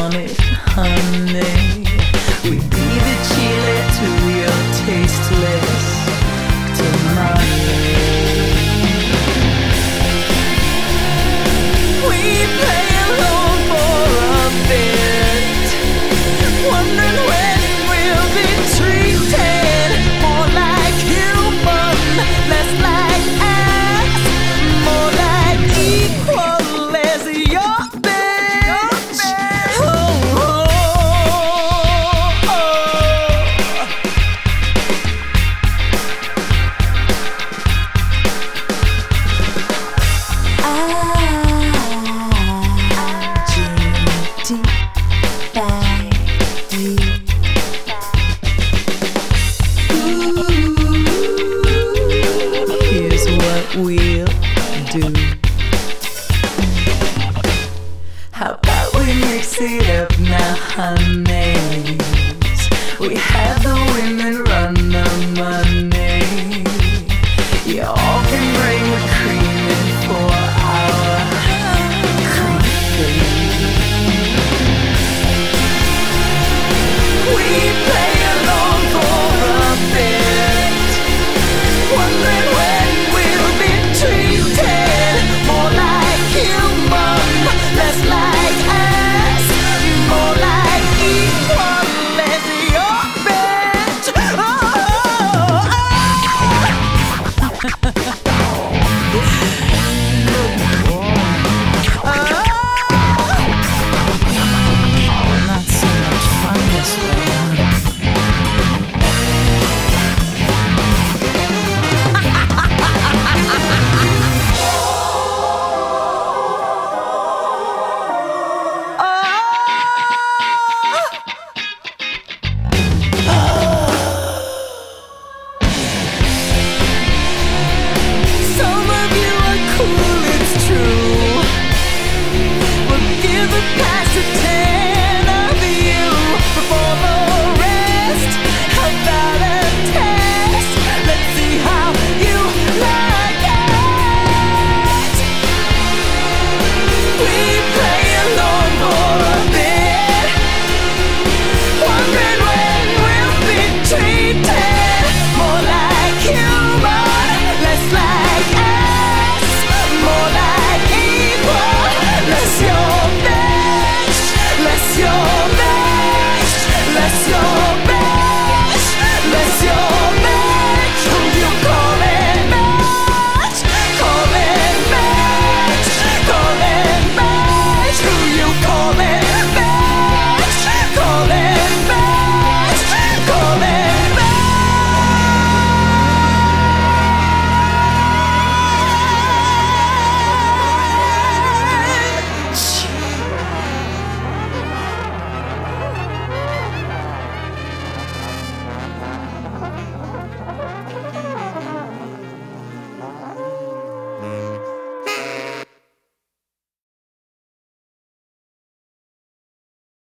want it, honey. We be the chili to your tasteless tamale. We play alone for a bit, wondering when we'll be treated more like human, less like ass, more like equal as your bitch. Oh, oh, oh. Here's what we'll do. How about we mix it up now, honeys? We have the women run the money. Y'all can bring the cream in for our coffee. We play along for a bit, wondering when we'll be treated more like human, less like ass, more like equal as your bitch. Oh, not so much fun this way, huh? Some of you are cool, it's true. We'll give a pass to